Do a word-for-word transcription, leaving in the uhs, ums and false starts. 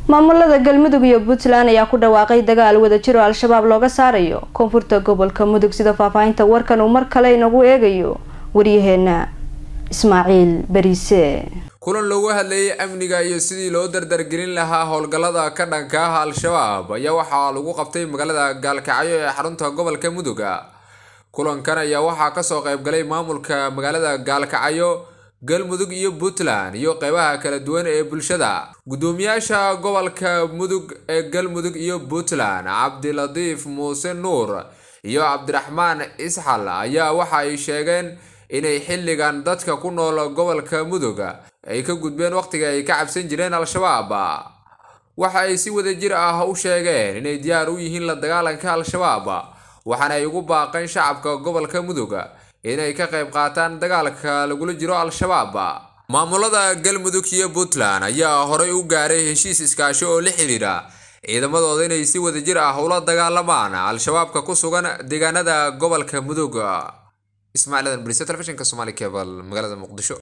maamulada galmudug iyo Puntland ayaa ku dhawaaqay dagaal wada jiro al-shabaab looga saarayo koonfurta gobolka mudug sida faafahinta warkan uu mar kale inagu eegayo wariyaheena Ismaaciil Bariise. kulan looga hadlayay amniga iyo sidii loo dardargelin lahaa howlgallada ka dhanka ah al-shabaab ayaa waxaa lagu qabtay magaalada Gaalkacyo ee xarunta gobolka mudug. kulankan ayaa waxaa ka soo qayb galay maamulka magaalada Gaalkacyo, galmudug iyo Puntland iyo qaybaha kala duwan ee bulshada. gudoomiyaasha gobolka mudug ee galmudug iyo Puntland Cabdiladiif Muuse Nuur iyo Cabdiraxmaan Isxal ayaa waxa ay sheegeen inay xilligan dadka ku nool gobolka mudug ay ka gudbeen waqtiga ay ka cabsan jireen al-shabaab. waxa ay si wada jir ah u sheegeen inay diyaar u yihiin la dagaalanka al-shabaab, waxaana ay ugu baaqeen shacabka gobolka mudug inay ka qayb qaataan dagaalka lagula jiro al-shabaab. maamulada galmudug iyo Puntland ayaa horay u gaaray heshiis iskaashi oo la xiriira ciidamadooda inay si wada jir ah ula dagaalamaan al-shabaabka ku sugan deegaanada gobolka mudug. Ismaaciil Bariise, telefishinka Somali Cable, magaalada Muqdisho.